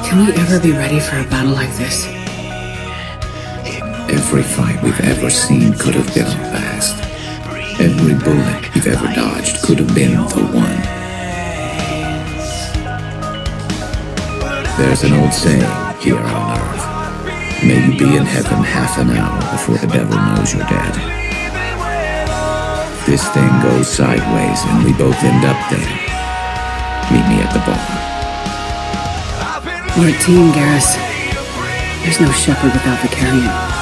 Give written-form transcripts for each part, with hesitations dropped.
Can we ever be ready for a battle like this? Every fight we've ever seen could have been our last. Every bullet we've ever dodged could have been the one. There's an old saying here on Earth. May you be in heaven half an hour before the devil knows you're dead. If this thing goes sideways and we both end up there, meet me at the bar. We're a team, Garrus. There's no Shepard without Shakarian.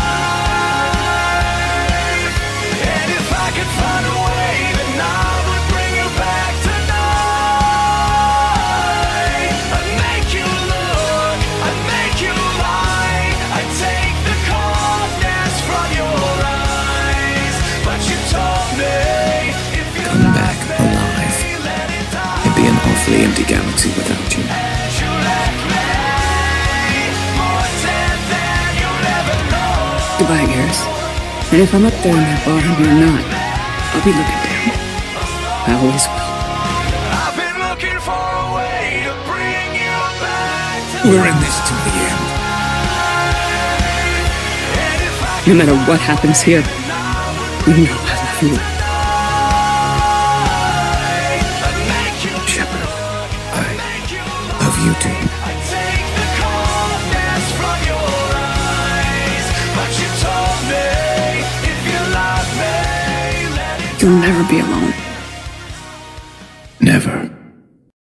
Awfully empty galaxy without you. Goodbye, Garrus. And if I'm up there in that bar and you're not, I'll be looking down. I always will. We're in this to the end. No matter what happens here, you know I love you. You too. You'll never be alone. Never.